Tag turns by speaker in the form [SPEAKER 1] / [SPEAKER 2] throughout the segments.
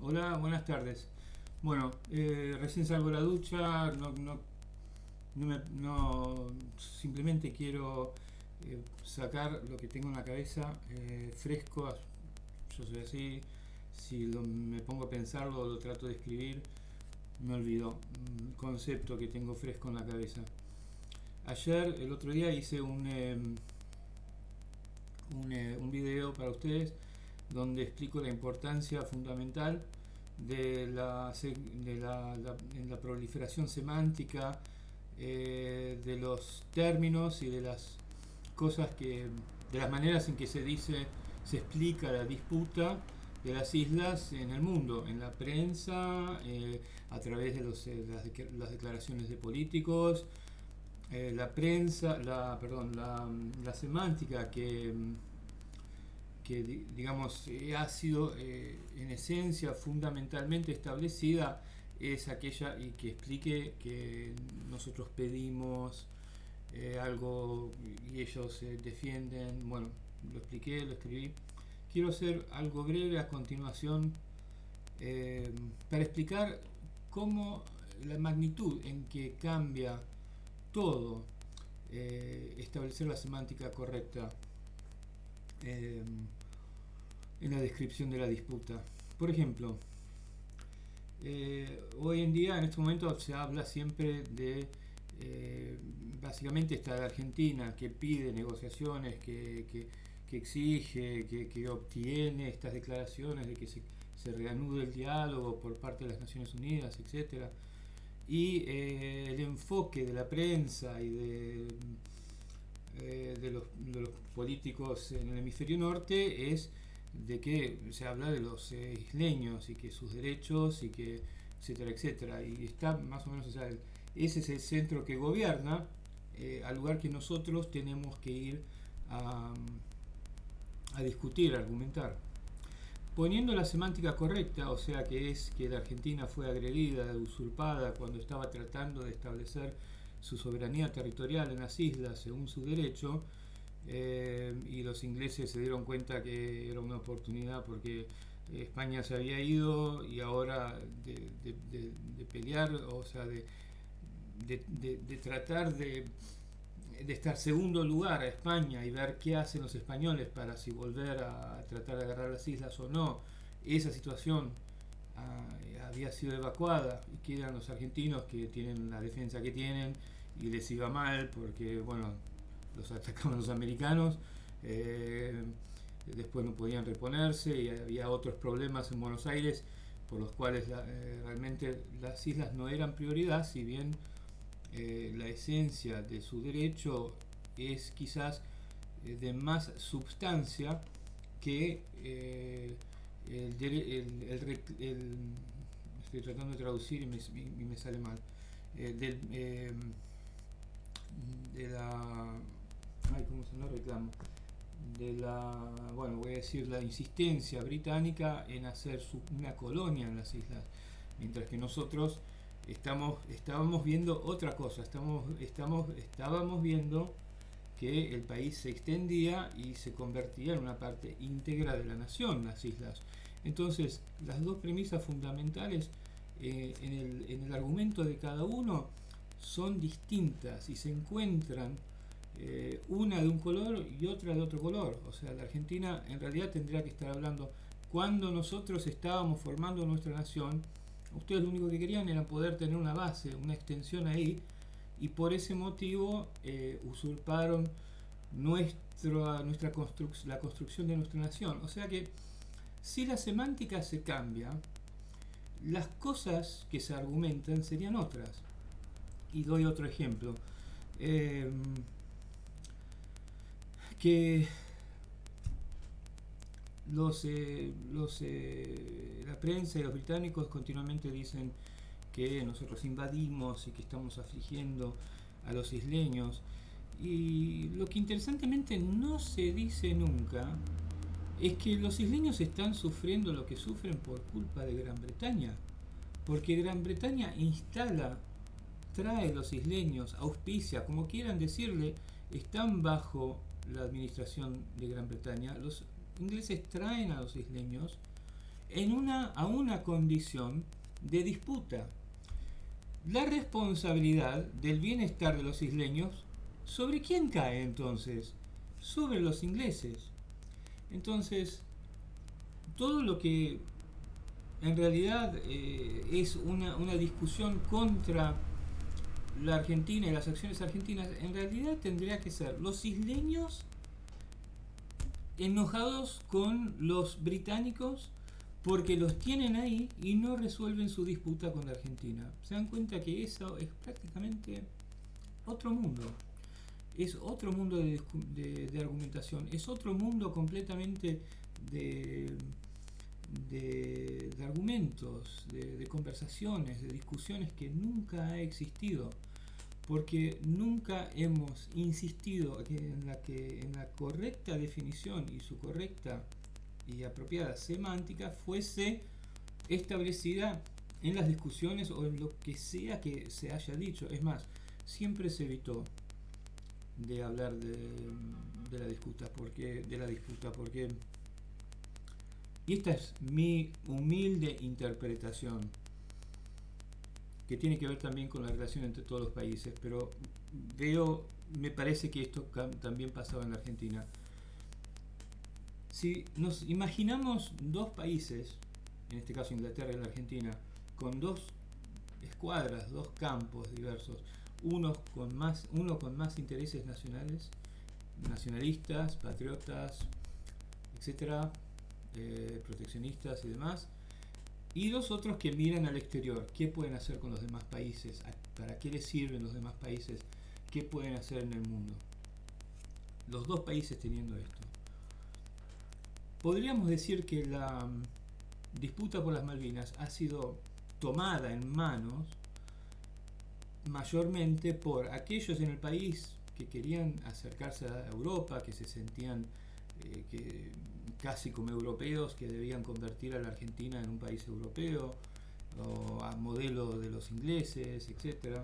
[SPEAKER 1] Hola, buenas tardes. Bueno, recién salgo de la ducha, simplemente quiero sacar lo que tengo en la cabeza fresco. Yo soy así, si me pongo a pensarlo o lo trato de escribir, me olvido. Un concepto que tengo fresco en la cabeza. Ayer, el otro día, hice un video para ustedes donde explico la importancia fundamental en la proliferación semántica de los términos y de las cosas de las maneras en que se explica la disputa de las islas en el mundo, en la prensa, a través de las declaraciones de políticos, la prensa, la semántica que digamos ha sido en esencia fundamentalmente establecida es aquella y que explique que nosotros pedimos algo y ellos defienden. Bueno, lo expliqué, lo escribí. Quiero hacer algo breve a continuación para explicar cómo la magnitud en que cambia todo establecer la semántica correcta en la descripción de la disputa. Por ejemplo, hoy en día, en este momento, se habla siempre de, básicamente está la Argentina, que pide negociaciones, que exige, que obtiene estas declaraciones de que se reanude el diálogo por parte de las Naciones Unidas, etcétera. Y el enfoque de la prensa y de los políticos en el hemisferio norte es de que se habla de los isleños y que sus derechos y que etcétera, etcétera. Y está más o menos, o sea, ese es el centro que gobierna, al lugar que nosotros tenemos que ir a discutir, a argumentar. Poniendo la semántica correcta, o sea que es que la Argentina fue agredida, usurpada cuando estaba tratando de establecer su soberanía territorial en las islas según su derecho, y los ingleses se dieron cuenta que era una oportunidad porque España se había ido y ahora de pelear, o sea, de tratar de estar segundo lugar a España y ver qué hacen los españoles para si volver a tratar de agarrar las islas o no. Esa situación había sido evacuada y quedan los argentinos que tienen la defensa que tienen y les iba mal porque, bueno, los atacaban los americanos, después no podían reponerse y había otros problemas en Buenos Aires por los cuales realmente las islas no eran prioridad, si bien la esencia de su derecho es quizás de más substancia que estoy tratando de traducir y me sale mal de la ¿cómo se llama? Reclamo de la, bueno, voy a decir la insistencia británica en hacer una colonia en las islas, mientras que nosotros estábamos viendo otra cosa, estábamos viendo que el país se extendía y se convertía en una parte íntegra de la nación, las islas. Entonces, las dos premisas fundamentales en el argumento de cada uno son distintas y se encuentran una de un color y otra de otro color. O sea, la Argentina en realidad tendría que estar hablando cuando nosotros estábamos formando nuestra nación. Ustedes lo único que querían era poder tener una base, una extensión ahí, y por ese motivo usurparon la construcción de nuestra nación. O sea que si la semántica se cambia, las cosas que se argumentan serían otras. Y doy otro ejemplo. Que la prensa y los británicos continuamente dicen que nosotros invadimos y que estamos afligiendo a los isleños, y lo que interesantemente no se dice nunca es que los isleños están sufriendo lo que sufren por culpa de Gran Bretaña, porque Gran Bretaña trae los isleños, auspicia, como quieran decirle, están bajo la administración de Gran Bretaña. Los ingleses traen a los isleños a una condición de disputa. La responsabilidad del bienestar de los isleños, ¿sobre quién cae entonces? Sobre los ingleses. Entonces, todo lo que en realidad es una discusión contra la Argentina y las acciones argentinas, en realidad tendría que ser los isleños enojados con los británicos porque los tienen ahí y no resuelven su disputa con la Argentina. Se dan cuenta que eso es prácticamente otro mundo. Es otro mundo de argumentación. Es otro mundo completamente de argumentos, de conversaciones, de discusiones que nunca ha existido. Porque nunca hemos insistido en la correcta definición y su correcta y apropiada semántica fuese establecida en las discusiones o en lo que sea que se haya dicho. Es más, siempre se evitó de hablar de la disputa porque y esta es mi humilde interpretación, que tiene que ver también con la relación entre todos los países, pero me parece que esto también pasaba en la Argentina. Si nos imaginamos dos países, en este caso Inglaterra y la Argentina, con dos escuadras, dos campos diversos, uno con más intereses nacionalistas, patriotas, etcétera, proteccionistas y demás, y los otros que miran al exterior, qué pueden hacer con los demás países, para qué les sirven los demás países, qué pueden hacer en el mundo. Los dos países teniendo esto. Podríamos decir que la disputa por las Malvinas ha sido tomada en manos mayormente por aquellos en el país que querían acercarse a Europa, que se sentían casi como europeos, que debían convertir a la Argentina en un país europeo, o a modelo de los ingleses, etc.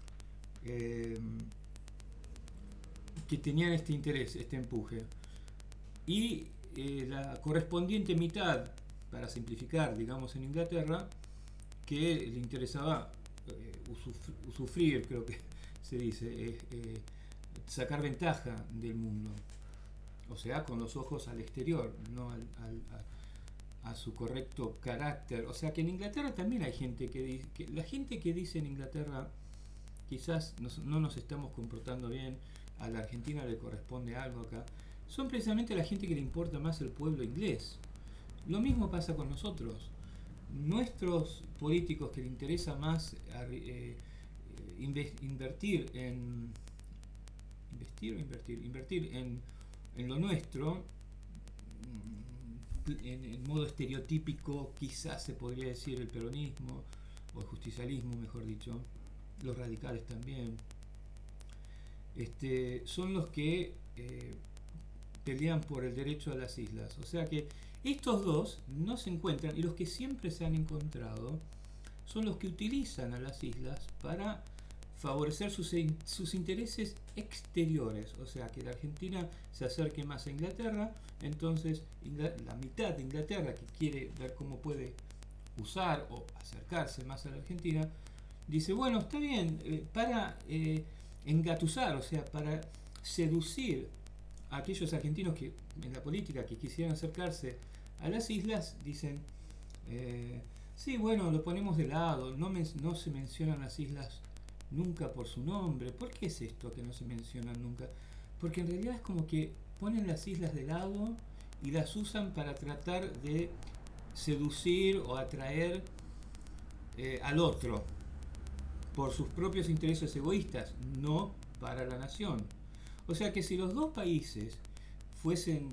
[SPEAKER 1] Que tenían este interés, este empuje. Y la correspondiente mitad, para simplificar, digamos, en Inglaterra, que le interesaba usufruir, creo que se dice, sacar ventaja del mundo. O sea, con los ojos al exterior, no a su correcto carácter. O sea, que en Inglaterra también hay gente la gente que dice en Inglaterra, quizás no nos estamos comportando bien, a la Argentina le corresponde algo acá, son precisamente la gente que le importa más el pueblo inglés. Lo mismo pasa con nosotros. Nuestros políticos que le interesa más invertir en lo nuestro, en modo estereotípico, quizás se podría decir el peronismo o el justicialismo, mejor dicho, los radicales también, son los que pelean por el derecho a las islas. O sea que estos dos no se encuentran, y los que siempre se han encontrado son los que utilizan a las islas para favorecer sus intereses exteriores. O sea, que la Argentina se acerque más a Inglaterra, entonces la mitad de Inglaterra, que quiere ver cómo puede usar o acercarse más a la Argentina, dice, bueno, está bien, para engatusar, o sea, para seducir a aquellos argentinos que en la política que quisieran acercarse a las islas, dicen, sí, bueno, lo ponemos de lado, no se mencionan las islas nunca por su nombre. ¿Por qué es esto que no se mencionan nunca? Porque en realidad es como que ponen las islas de lado y las usan para tratar de seducir o atraer al otro por sus propios intereses egoístas, no para la nación. O sea que si los dos países fuesen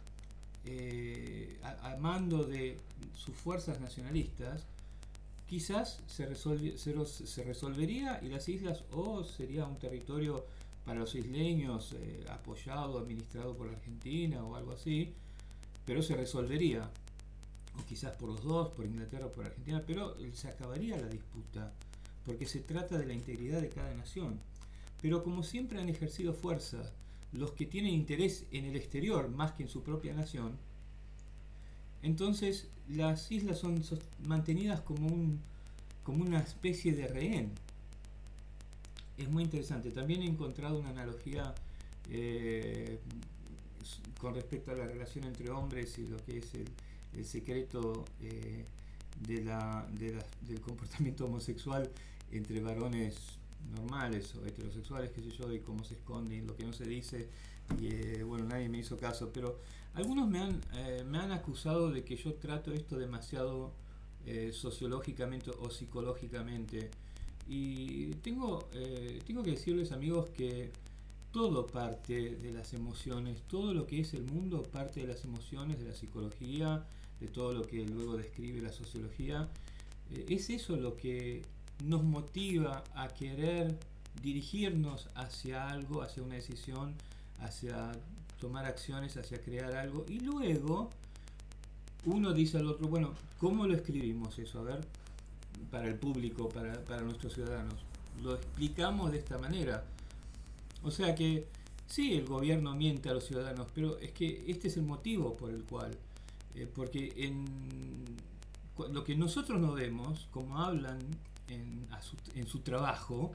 [SPEAKER 1] a mando de sus fuerzas nacionalistas, quizás se resolvería y las islas sería un territorio para los isleños apoyado, administrado por la Argentina o algo así, pero se resolvería, o quizás por los dos, por Inglaterra o por Argentina, pero se acabaría la disputa, porque se trata de la integridad de cada nación. Pero como siempre han ejercido fuerza los que tienen interés en el exterior más que en su propia nación, Entonces las islas son mantenidas como una especie de rehén. Es muy interesante. También he encontrado una analogía con respecto a la relación entre hombres y lo que es el secreto del comportamiento homosexual entre varones normales o heterosexuales, qué sé yo, y cómo se esconde y lo que no se dice. Y bueno, nadie me hizo caso, pero algunos me han acusado de que yo trato esto demasiado sociológicamente o psicológicamente. Y tengo que decirles, amigos, que todo parte de las emociones, todo lo que es el mundo parte de las emociones, de la psicología, de todo lo que luego describe la sociología. Es eso lo que nos motiva a querer dirigirnos hacia algo, hacia una decisión, hacia tomar acciones, hacia crear algo, y luego uno dice al otro, bueno, ¿cómo lo escribimos eso? A ver, para el público, para nuestros ciudadanos. Lo explicamos de esta manera. O sea que sí, el gobierno miente a los ciudadanos, pero es que este es el motivo por el cual. Porque lo que nosotros no vemos, como hablan en su trabajo,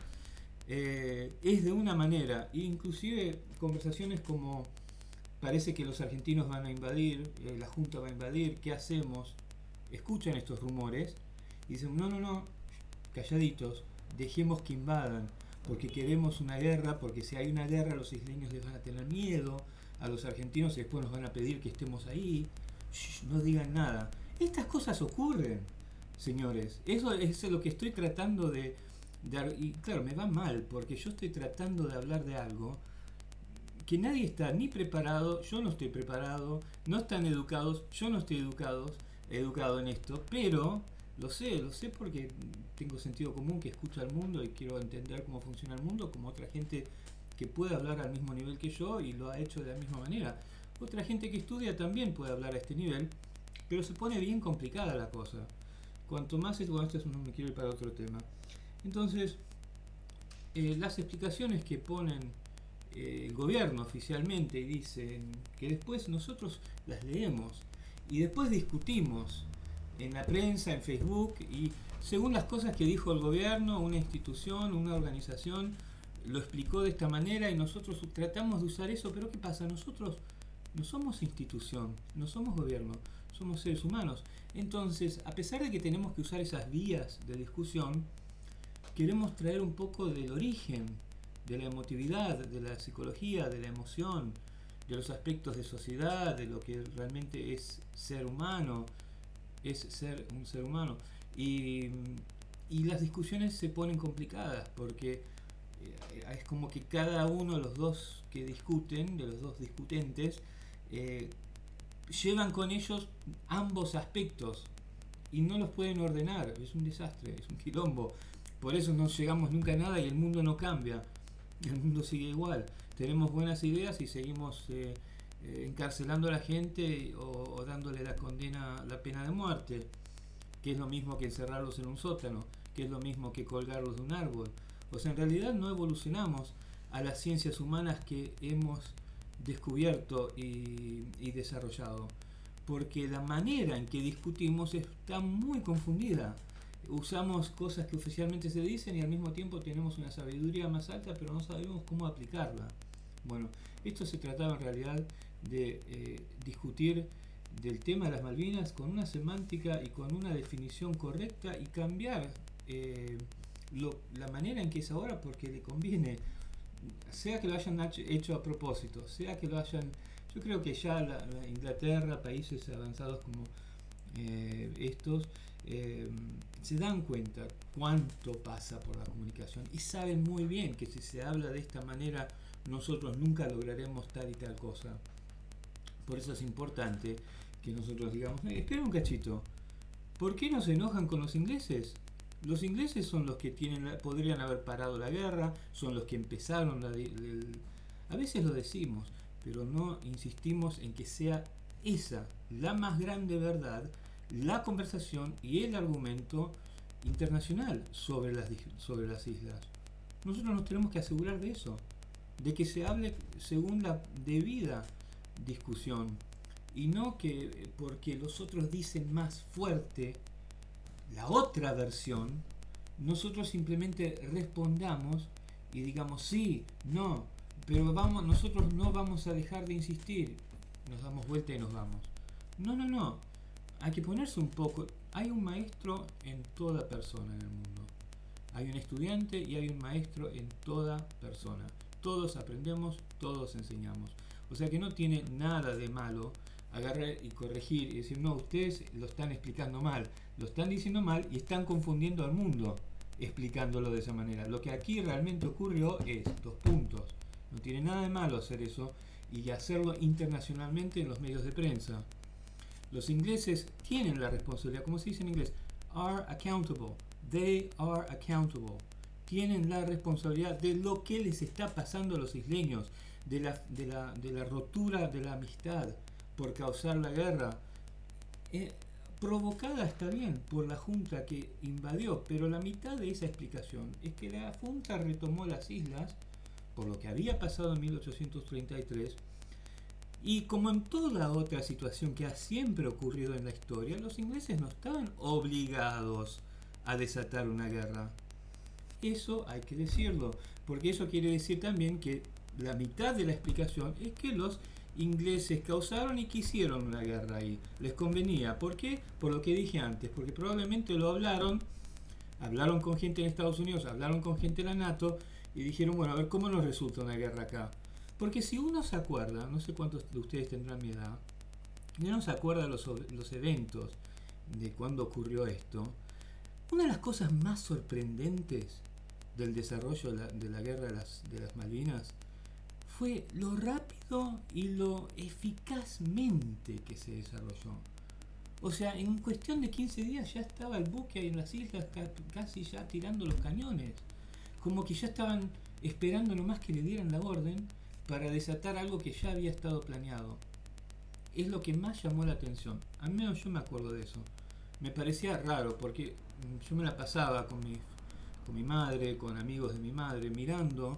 [SPEAKER 1] es de una manera, inclusive conversaciones como parece que los argentinos van a invadir, la Junta va a invadir, ¿qué hacemos? Escuchan estos rumores y dicen, no, calladitos, dejemos que invadan, porque queremos una guerra, porque si hay una guerra los isleños les van a tener miedo a los argentinos y después nos van a pedir que estemos ahí. Shh, no digan nada. Estas cosas ocurren, señores. Eso es lo que estoy tratando y claro, me va mal, porque yo estoy tratando de hablar de algo que nadie está ni preparado, yo no estoy preparado, no están educados, yo no estoy educado en esto, pero lo sé porque tengo sentido común, que escucho al mundo y quiero entender cómo funciona el mundo, como otra gente que puede hablar al mismo nivel que yo y lo ha hecho de la misma manera. Otra gente que estudia también puede hablar a este nivel, pero se pone bien complicada la cosa. Cuanto más esto no me quiero ir para otro tema. Entonces, las explicaciones que ponen el gobierno oficialmente y dicen que después nosotros las leemos y después discutimos en la prensa, en Facebook, y según las cosas que dijo el gobierno, una institución, una organización lo explicó de esta manera y nosotros tratamos de usar eso, pero ¿qué pasa? Nosotros no somos institución, no somos gobierno, somos seres humanos. Entonces, a pesar de que tenemos que usar esas vías de discusión, queremos traer un poco del origen, de la emotividad, de la psicología, de la emoción, de los aspectos de sociedad, de lo que realmente es ser humano, es ser un ser humano. Y las discusiones se ponen complicadas porque es como que cada uno de los dos que discuten, de los dos discutentes, llevan con ellos ambos aspectos y no los pueden ordenar. Es un desastre, es un quilombo. Por eso no llegamos nunca a nada y el mundo no cambia. El mundo sigue igual. Tenemos buenas ideas y seguimos encarcelando a la gente o dándole la condena, la pena de muerte, que es lo mismo que encerrarlos en un sótano, que es lo mismo que colgarlos de un árbol. O sea, en realidad no evolucionamos a las ciencias humanas que hemos descubierto y desarrollado, porque la manera en que discutimos está muy confundida. Usamos cosas que oficialmente se dicen y al mismo tiempo tenemos una sabiduría más alta, pero no sabemos cómo aplicarla. Bueno, esto se trataba en realidad de discutir del tema de las Malvinas con una semántica y con una definición correcta y cambiar la manera en que es ahora porque le conviene, sea que lo hayan hecho a propósito, sea que lo hayan... Yo creo que ya la Inglaterra, países avanzados como estos, se dan cuenta cuánto pasa por la comunicación y saben muy bien que si se habla de esta manera nosotros nunca lograremos tal y tal cosa. Por eso es importante que nosotros digamos, espera un cachito, ¿por qué no se enojan con los ingleses? Los ingleses son los que podrían haber parado la guerra, son los que empezaron a veces lo decimos, pero no insistimos en que sea esa la más grande verdad, la conversación y el argumento internacional sobre las islas. Nosotros nos tenemos que asegurar de eso, de que se hable según la debida discusión, y no que porque los otros dicen más fuerte la otra versión, nosotros simplemente respondamos y digamos sí, no, pero vamos, nosotros no vamos a dejar de insistir, nos damos vuelta y nos vamos. No, no, no, hay que ponerse un poco, hay un maestro en toda persona en el mundo, hay un estudiante y hay un maestro en toda persona, todos aprendemos, todos enseñamos, o sea que no tiene nada de malo agarrar y corregir y decir no, ustedes lo están explicando mal, lo están diciendo mal y están confundiendo al mundo explicándolo de esa manera. Lo que aquí realmente ocurrió es dos puntos. No tiene nada de malo hacer eso y hacerlo internacionalmente en los medios de prensa. Los ingleses tienen la responsabilidad, como se dice en inglés, are accountable. They are accountable. Tienen la responsabilidad de lo que les está pasando a los isleños, de la rotura de la amistad por causar la guerra. Provocada, está bien, por la junta que invadió, pero la mitad de esa explicación es que la junta retomó las islas por lo que había pasado en 1833 y como en toda otra situación que ha siempre ocurrido en la historia, los ingleses no estaban obligados a desatar una guerra. Eso hay que decirlo, porque eso quiere decir también que la mitad de la explicación es que los ingleses causaron y quisieron una guerra ahí, les convenía. ¿Por qué? Por lo que dije antes, porque probablemente lo hablaron con gente en Estados Unidos, hablaron con gente de la NATO y dijeron, bueno, a ver cómo nos resulta una guerra acá. Porque si uno se acuerda, no sé cuántos de ustedes tendrán mi edad, y uno se acuerda los eventos de cuando ocurrió esto, una de las cosas más sorprendentes del desarrollo de la guerra de las Malvinas fue lo rápido y lo eficazmente que se desarrolló. O sea, en cuestión de 15 días ya estaba el buque ahí en las islas, casi ya tirando los cañones. Como que ya estaban esperando nomás que le dieran la orden para desatar algo que ya había estado planeado. Es lo que más llamó la atención. Al menos yo me acuerdo de eso. Me parecía raro porque yo me la pasaba con mi madre, con amigos de mi madre, mirando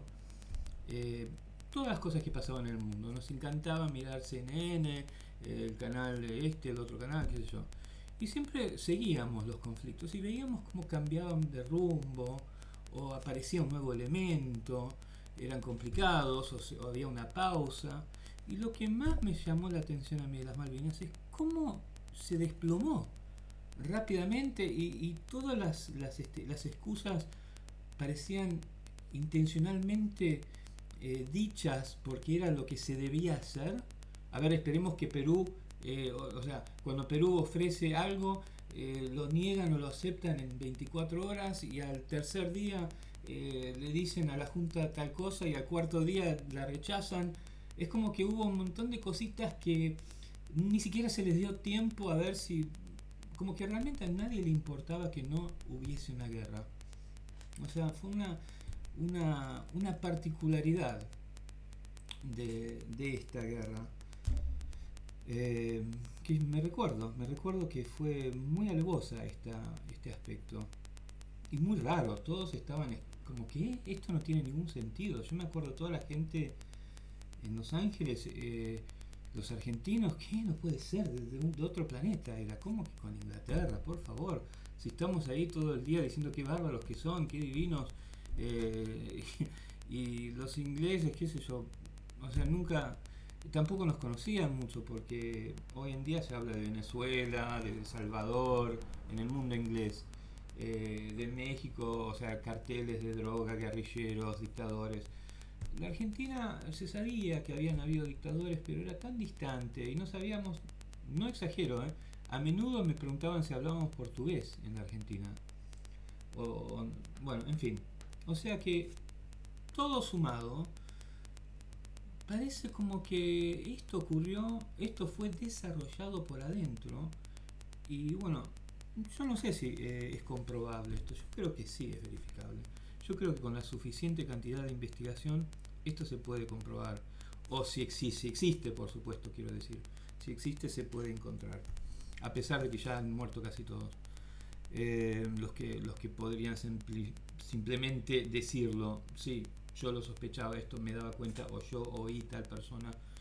[SPEAKER 1] todas las cosas que pasaban en el mundo. Nos encantaba mirar CNN, el canal el otro canal, qué sé yo. Y siempre seguíamos los conflictos y veíamos cómo cambiaban de rumbo o aparecía un nuevo elemento, eran complicados o había una pausa. Y lo que más me llamó la atención a mí de las Malvinas es cómo se desplomó rápidamente y todas las excusas parecían intencionalmente dichas porque era lo que se debía hacer. A ver, esperemos que Perú, o sea, cuando Perú ofrece algo, lo niegan o lo aceptan en 24 horas y al tercer día le dicen a la Junta tal cosa y al cuarto día la rechazan. Es como que hubo un montón de cositas que ni siquiera se les dio tiempo a ver si... Como que realmente a nadie le importaba que no hubiese una guerra. O sea, fue una particularidad de esta guerra. Que me recuerdo que fue muy alevosa este aspecto. Y muy raro, todos estaban como que esto no tiene ningún sentido. Yo me acuerdo toda la gente en Los Ángeles, los argentinos, ¿qué? No puede ser, de otro planeta. Era como que con Inglaterra, por favor. Si estamos ahí todo el día diciendo qué bárbaros que son, qué divinos. Y los ingleses, qué sé yo. O sea, tampoco nos conocían mucho porque hoy en día se habla de Venezuela, de El Salvador, en el mundo inglés. De México, o sea, carteles de droga, guerrilleros, dictadores. La Argentina se sabía que habían habido dictadores, pero era tan distante y no sabíamos, no exagero, a menudo me preguntaban si hablábamos portugués en la Argentina. Bueno, en fin. O sea que todo sumado, parece como que esto fue desarrollado por adentro y bueno, yo no sé si es comprobable esto, yo creo que sí es verificable. Yo creo que con la suficiente cantidad de investigación esto se puede comprobar. O si existe, por supuesto, quiero decir. Si existe, se puede encontrar. A pesar de que ya han muerto casi todos. Los que podrían simplemente decirlo. Sí, yo lo sospechaba, esto me daba cuenta, o yo oí tal persona.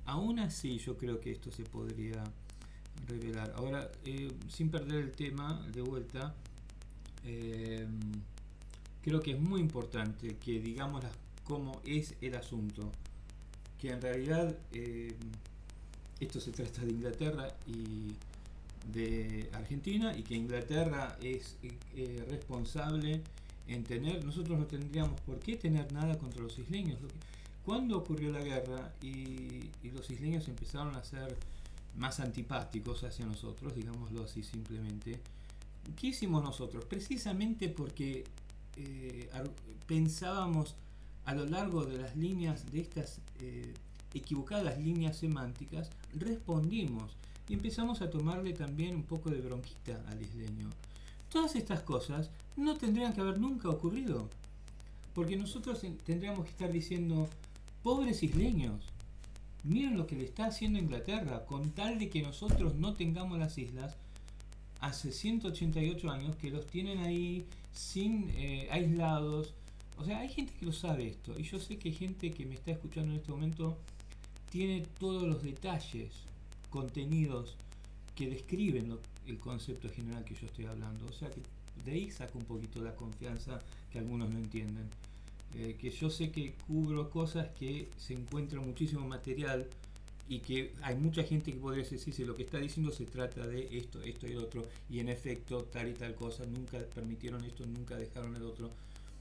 [SPEAKER 1] aún así yo creo que esto se podría revelar. Ahora, sin perder el tema de vuelta, eh, creo que es muy importante que digamos cómo es el asunto, que en realidad esto se trata de Inglaterra y de Argentina, y que Inglaterra es responsable en tener, nosotros no tendríamos por qué tener nada contra los isleños. Cuando ocurrió la guerra y los isleños empezaron a ser más antipáticos hacia nosotros, digámoslo así simplemente, ¿qué hicimos nosotros? Precisamente porque pensábamos a lo largo de las líneas, de estas equivocadas líneas semánticas, respondimos y empezamos a tomarle también un poco de bronquita al isleño. Todas estas cosas no tendrían que haber nunca ocurrido, porque nosotros tendríamos que estar diciendo, pobres isleños, miren lo que le está haciendo Inglaterra, con tal de que nosotros no tengamos las islas. Hace 188 años que los tienen ahí sin aislados. O sea, hay gente que lo sabe esto, y yo sé que gente que me está escuchando en este momento tiene todos los detalles contenidos que describen el concepto general que yo estoy hablando. O sea que de ahí saco un poquito la confianza que algunos no entienden. Que yo sé que cubro cosas que se encuentra muchísimo material, y que hay mucha gente que podría decir, si lo que está diciendo se trata de esto, esto y el otro, y en efecto tal y tal cosa, nunca permitieron esto, nunca dejaron el otro.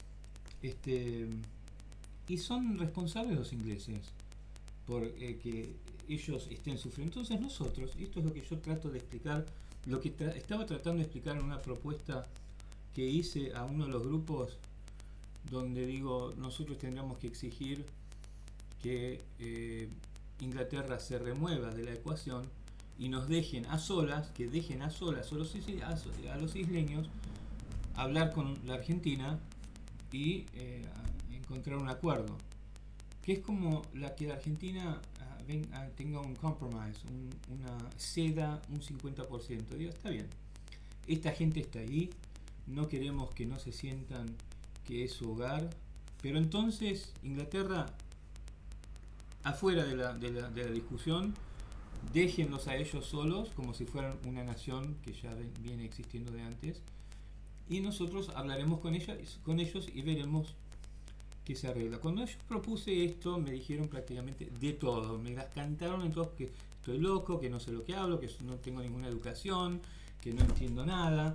[SPEAKER 1] Y son responsables los ingleses por que ellos estén sufriendo. Entonces nosotros, esto es lo que yo trato de explicar, lo que estaba tratando de explicar en una propuesta que hice a uno de los grupos, donde digo, nosotros tendríamos que exigir que Inglaterra se remueva de la ecuación y nos dejen a solas, que dejen a solas a los isleños, hablar con la Argentina y encontrar un acuerdo, que es como la que la Argentina tenga un compromise, una ceda un 50%. Digo, está bien, esta gente está ahí, no queremos que no se sientan que es su hogar, pero entonces Inglaterra, afuera de la discusión, déjenlos a ellos solos como si fueran una nación que ya viene existiendo de antes, y nosotros hablaremos con ellos y veremos qué se arregla. Cuando yo propuse esto, me dijeron prácticamente de todo, me las cantaron en todo, que estoy loco, que no sé lo que hablo, que no tengo ninguna educación, que no entiendo nada.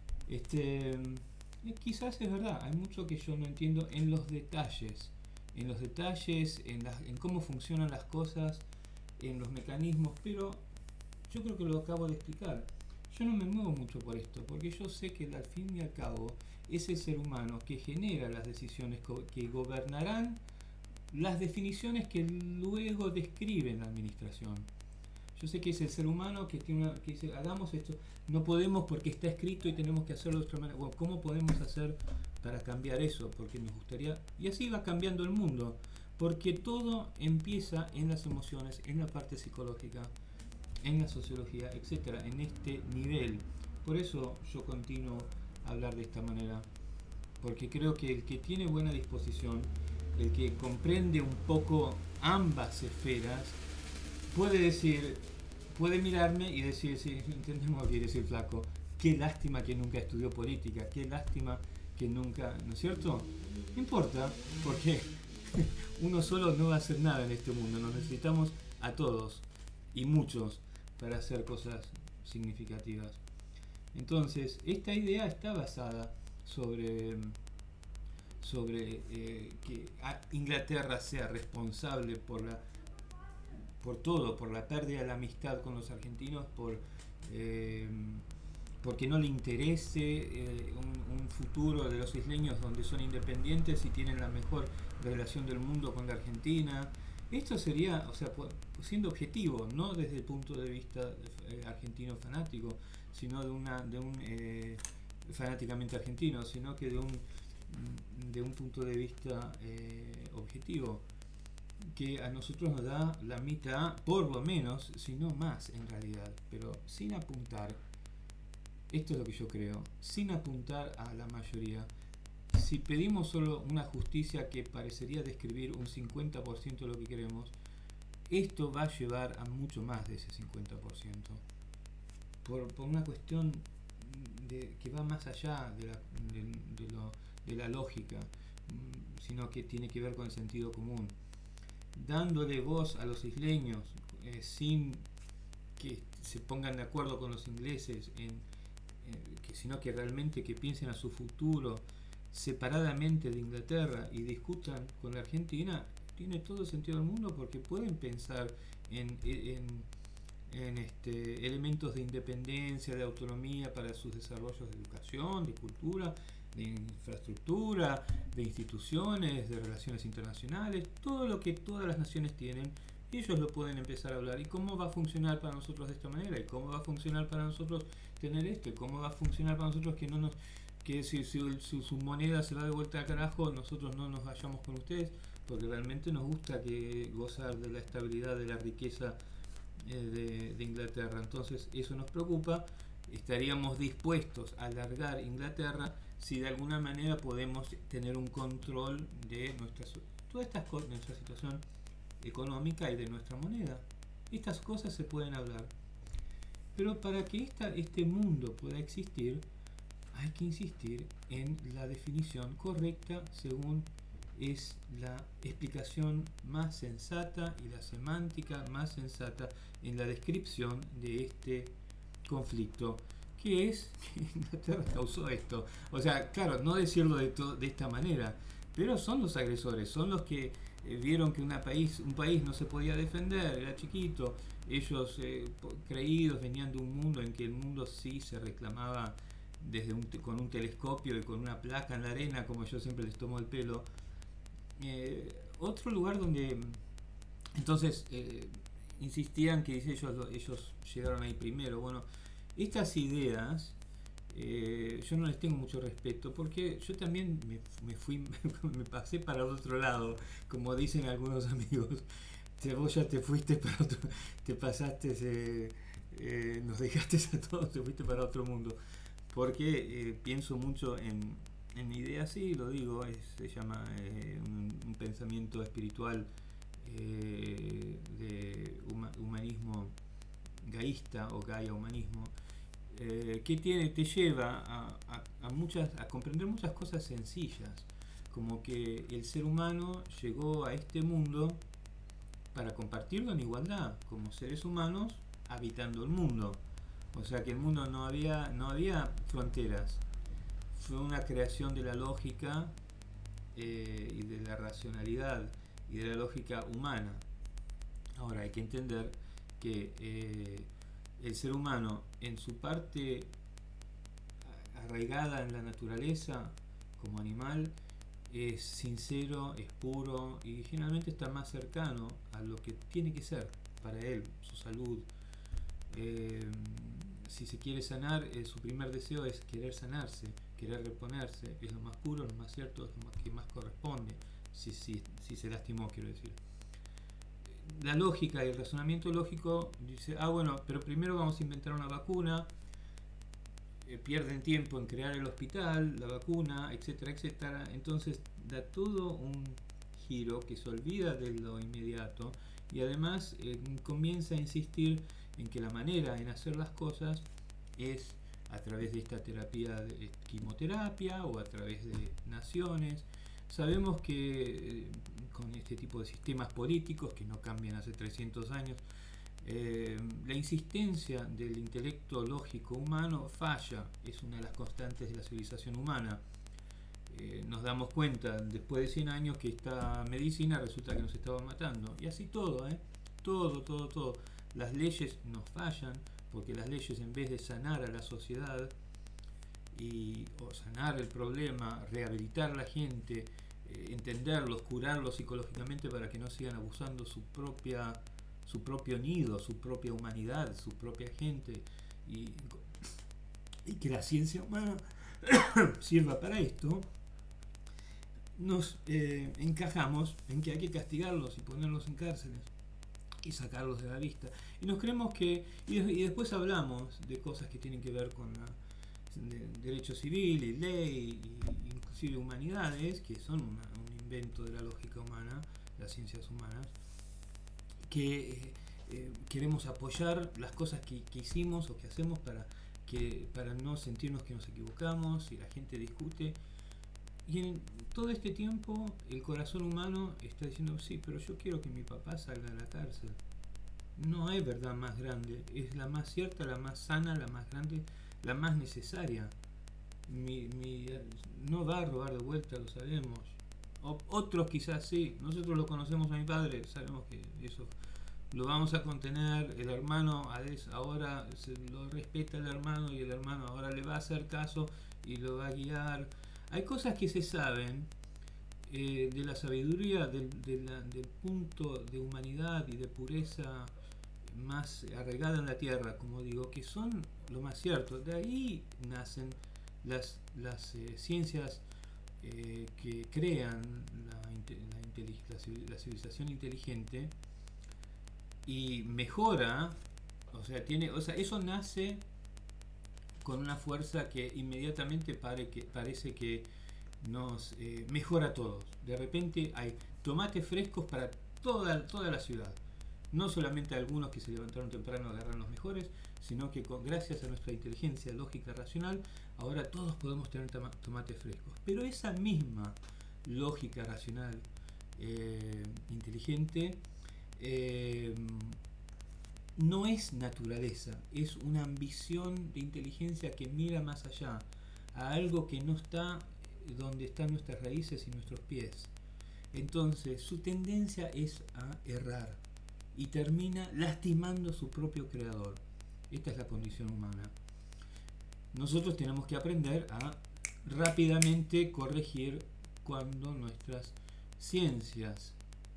[SPEAKER 1] Quizás es verdad, hay mucho que yo no entiendo en los detalles, en cómo funcionan las cosas, en los mecanismos, pero yo creo que lo acabo de explicar. Yo no me muevo mucho por esto, porque yo sé que al fin y al cabo es el ser humano que genera las decisiones que gobernarán las definiciones que luego describen la administración. Yo sé que es el ser humano que dice, hagamos esto, no podemos porque está escrito y tenemos que hacerlo de otra manera. Bueno, ¿cómo podemos hacer para cambiar eso? Porque nos gustaría, y así va cambiando el mundo, porque todo empieza en las emociones, en la parte psicológica, en la sociología, etcétera, en este nivel. Por eso yo continúo a hablar de esta manera, porque creo que el que tiene buena disposición, el que comprende un poco ambas esferas, puede mirarme y decir, sí, entendemos lo que quiere decir flaco, qué lástima que nunca estudió política, qué lástima que nunca, ¿no es cierto? No importa, porque uno solo no va a hacer nada en este mundo, nos necesitamos a todos y muchos para hacer cosas significativas. Entonces, esta idea está basada sobre que Inglaterra sea responsable por todo, por la pérdida de la amistad con los argentinos, porque no le interese un futuro de los isleños donde son independientes y tienen la mejor relación del mundo con la Argentina. Esto sería, o sea, siendo objetivo, no desde el punto de vista argentino fanático, sino de un fanáticamente argentino, sino que de un punto de vista objetivo, que a nosotros nos da la mitad, por lo menos, si no más en realidad, pero sin apuntar, esto es lo que yo creo, sin apuntar a la mayoría. Si pedimos solo una justicia que parecería describir un 50% de lo que queremos, esto va a llevar a mucho más de ese 50%, por una cuestión que va más allá de la lógica, sino que tiene que ver con el sentido común. Dándole voz a los isleños sin que se pongan de acuerdo con los ingleses, sino que realmente que piensen a su futuro separadamente de Inglaterra y discutan con la Argentina, tiene todo el sentido del mundo, porque pueden pensar en elementos de independencia, de autonomía para sus desarrollos de educación, de cultura, de infraestructura, de instituciones, de relaciones internacionales, todo lo que todas las naciones tienen. Ellos lo pueden empezar a hablar. ¿Y cómo va a funcionar para nosotros de esta manera? ¿Y cómo va a funcionar para nosotros tener esto? ¿Y cómo va a funcionar para nosotros que no nos que si su moneda se va de vuelta al carajo, nosotros no nos vayamos con ustedes? Porque realmente nos gusta que gozar de la estabilidad, de la riqueza de Inglaterra. Entonces eso nos preocupa. Estaríamos dispuestos a alargar Inglaterra si de alguna manera podemos tener un control de todas estas cosas, de nuestra situación económica y de nuestra moneda. Estas cosas se pueden hablar, pero para que este mundo pueda existir hay que insistir en la definición correcta según es la explicación más sensata y la semántica más sensata en la descripción de este conflicto, que es que Inglaterra causó esto. O sea, claro, no decirlo de esta manera, pero son los agresores, son los que vieron que un país no se podía defender, era chiquito, ellos creídos venían de un mundo en que el mundo sí se reclamaba con un telescopio y con una placa en la arena, como yo siempre les tomo el pelo. Otro lugar donde entonces insistían que ellos llegaron ahí primero. Bueno, estas ideas yo no les tengo mucho respeto, porque yo también me pasé para el otro lado, como dicen algunos amigos. Vos ya te fuiste para otro, te pasaste, nos dejaste a todos, te fuiste para otro mundo, porque pienso mucho en ideas, sí, lo digo, se llama un pensamiento espiritual de humanismo gaísta o gaia humanismo, que te lleva a comprender muchas cosas sencillas, como que el ser humano llegó a este mundo para compartirlo en igualdad, como seres humanos habitando el mundo. O sea que el mundo no había fronteras, fue una creación de la lógica y de la racionalidad y de la lógica humana. Ahora hay que entender que el ser humano, en su parte arraigada en la naturaleza como animal, es sincero, es puro y generalmente está más cercano a lo que tiene que ser para él, su salud. Si se quiere sanar, su primer deseo es querer sanarse, querer reponerse, es lo más puro, lo más cierto, es lo que más corresponde, si se lastimó, quiero decir. La lógica y el razonamiento lógico dice, bueno, pero primero vamos a inventar una vacuna, pierden tiempo en crear el hospital, la vacuna, etcétera, etcétera. Entonces da todo un giro que se olvida de lo inmediato y además comienza a insistir en que la manera en hacer las cosas es a través de esta terapia de quimioterapia o a través de naciones. Sabemos que con este tipo de sistemas políticos que no cambian hace 300 años, la insistencia del intelecto lógico humano falla, es una de las constantes de la civilización humana. Nos damos cuenta después de 100 años que esta medicina resulta que nos estaba matando, y así todo, todo. Las leyes nos fallan, porque las leyes, en vez de sanar a la sociedad o sanar el problema, rehabilitar a la gente, entenderlos, curarlos psicológicamente para que no sigan abusando su propio nido, su propia humanidad, su propia gente, y que la ciencia humana sirva para esto, nos encajamos en que hay que castigarlos y ponerlos en cárceles y sacarlos de la vista, y nos creemos que y después hablamos de cosas que tienen que ver con derecho civil y ley y inclusive humanidades, que son un invento de la lógica humana, las ciencias humanas, que queremos apoyar las cosas que hicimos o que hacemos para no sentirnos que nos equivocamos y la gente discute. Y en todo este tiempo el corazón humano está diciendo, sí, pero yo quiero que mi papá salga de la cárcel. No hay verdad más grande, es la más cierta, la más sana, la más grande, la más necesaria. No va a robar de vuelta, lo sabemos. Otros quizás sí, nosotros lo conocemos a mi padre, sabemos que eso lo vamos a contener, el hermano ahora lo respeta el hermano y el hermano ahora le va a hacer caso y lo va a guiar. Hay cosas que se saben de la sabiduría, del punto de humanidad y de pureza más arraigada en la tierra, como digo, que son lo más cierto. De ahí nacen las ciencias que crean la civilización inteligente y mejora, o sea, eso nace con una fuerza que inmediatamente parece que nos mejora a todos. De repente hay tomates frescos para toda la ciudad. No solamente algunos que se levantaron temprano agarran los mejores, sino que gracias a nuestra inteligencia lógica racional, ahora todos podemos tener tomates frescos. Pero esa misma lógica racional inteligente no es naturaleza, es una ambición de inteligencia que mira más allá, a algo que no está donde están nuestras raíces y nuestros pies. Entonces su tendencia es a errar y termina lastimando a su propio creador. Esta es la condición humana. Nosotros tenemos que aprender a rápidamente corregir cuando nuestras ciencias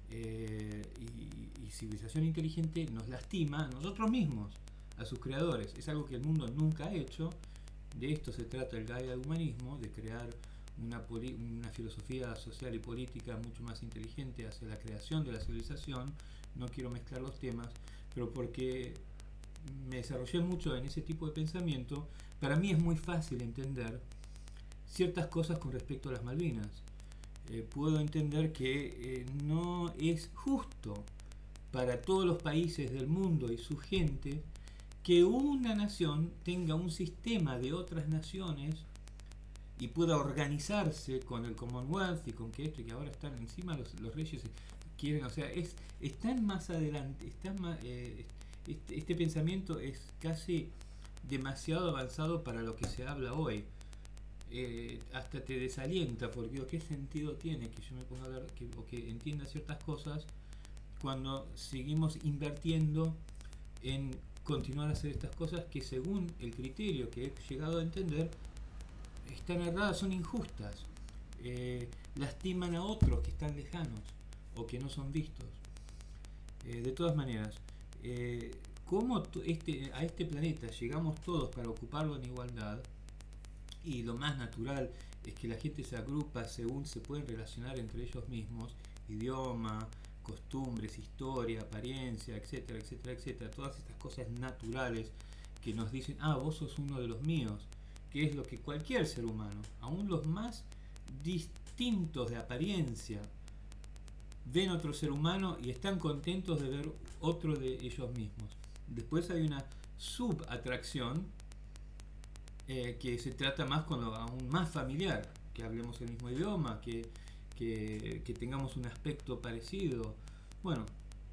[SPEAKER 1] y civilización inteligente nos lastima a nosotros mismos, a sus creadores. Es algo que el mundo nunca ha hecho. De esto se trata el Gaia Humanismo, de crear una filosofía social y política mucho más inteligente hacia la creación de la civilización. No quiero mezclar los temas, pero porque me desarrollé mucho en ese tipo de pensamiento, para mí es muy fácil entender ciertas cosas con respecto a las Malvinas. Puedo entender que no es justo para todos los países del mundo y su gente que una nación tenga un sistema de otras naciones y pueda organizarse con el Commonwealth y con que esto y que ahora están encima los reyes quieren, o sea, están más adelante, este pensamiento es casi demasiado avanzado para lo que se habla hoy. Hasta te desalienta, porque digo, ¿qué sentido tiene que yo me ponga a ver o que entienda ciertas cosas cuando seguimos invirtiendo en continuar a hacer estas cosas que, según el criterio que he llegado a entender, están erradas, son injustas, lastiman a otros que están lejanos o que no son vistos? De todas maneras, ¿cómo a este planeta llegamos todos para ocuparlo en igualdad? Y lo más natural es que la gente se agrupa según se pueden relacionar entre ellos mismos, idioma, costumbres, historia, apariencia, etcétera, etcétera, etcétera. Todas estas cosas naturales que nos dicen, vos sos uno de los míos, que es lo que cualquier ser humano, aún los más distintos de apariencia, ven otro ser humano y están contentos de ver otro de ellos mismos. Después hay una subatracción que se trata más con lo aún más familiar, que hablemos el mismo idioma, que tengamos un aspecto parecido. Bueno,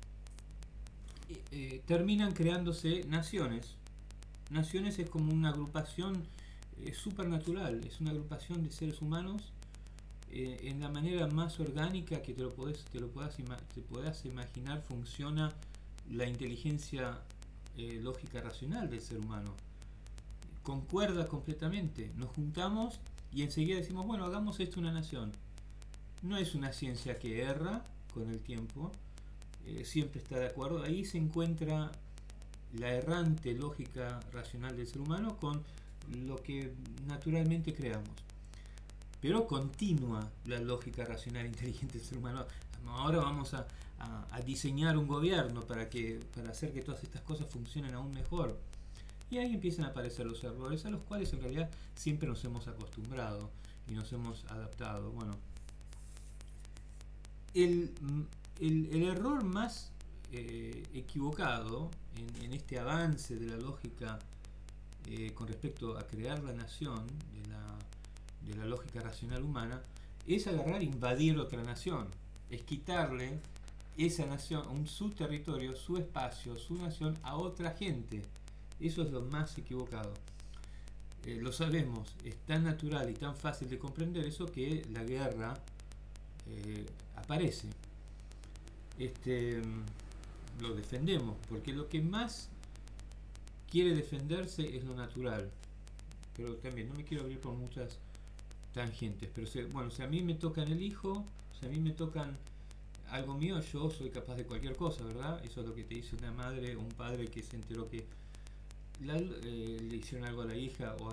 [SPEAKER 1] terminan creándose naciones. Naciones es como una agrupación supernatural, es una agrupación de seres humanos en la manera más orgánica que te puedas imaginar. Funciona la inteligencia lógica racional del ser humano. Concuerda completamente. Nos juntamos y enseguida decimos, bueno, hagamos esto una nación. No es una ciencia que erra con el tiempo, siempre está de acuerdo. Ahí se encuentra la errante lógica racional del ser humano con lo que naturalmente creamos. Pero continúa la lógica racional inteligente del ser humano. Ahora vamos a diseñar un gobierno para hacer que todas estas cosas funcionen aún mejor. Y ahí empiezan a aparecer los errores a los cuales en realidad siempre nos hemos acostumbrado y nos hemos adaptado. Bueno, el error más equivocado en este avance de la lógica con respecto a crear la nación, de la lógica racional humana, es agarrar e invadir otra nación, es quitarle esa nación, su territorio, su espacio, su nación a otra gente. Eso es lo más equivocado. Lo sabemos, es tan natural y tan fácil de comprender eso que la guerra aparece. Lo defendemos, porque lo que más quiere defenderse es lo natural. Pero también no me quiero abrir por muchas tangentes, pero si a mí me tocan el hijo, si a mí me tocan algo mío, yo soy capaz de cualquier cosa, ¿verdad? Eso es lo que te dice una madre o un padre que se enteró que le hicieron algo a la hija o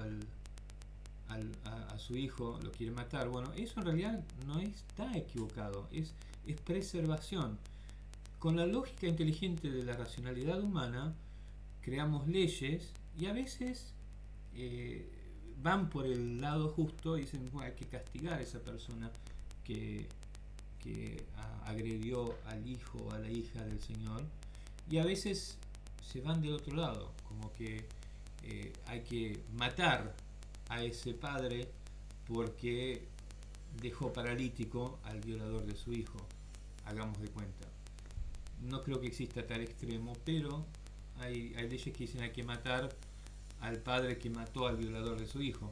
[SPEAKER 1] a su hijo, lo quiere matar. Bueno, eso en realidad no está equivocado, es preservación. Con la lógica inteligente de la racionalidad humana, creamos leyes y a veces van por el lado justo y dicen, bueno, hay que castigar a esa persona que agredió al hijo o a la hija del Señor, y a veces se van del otro lado, como que hay que matar a ese padre porque dejó paralítico al violador de su hijo, hagamos de cuenta. No creo que exista tal extremo, pero hay leyes que dicen hay que matar al padre que mató al violador de su hijo.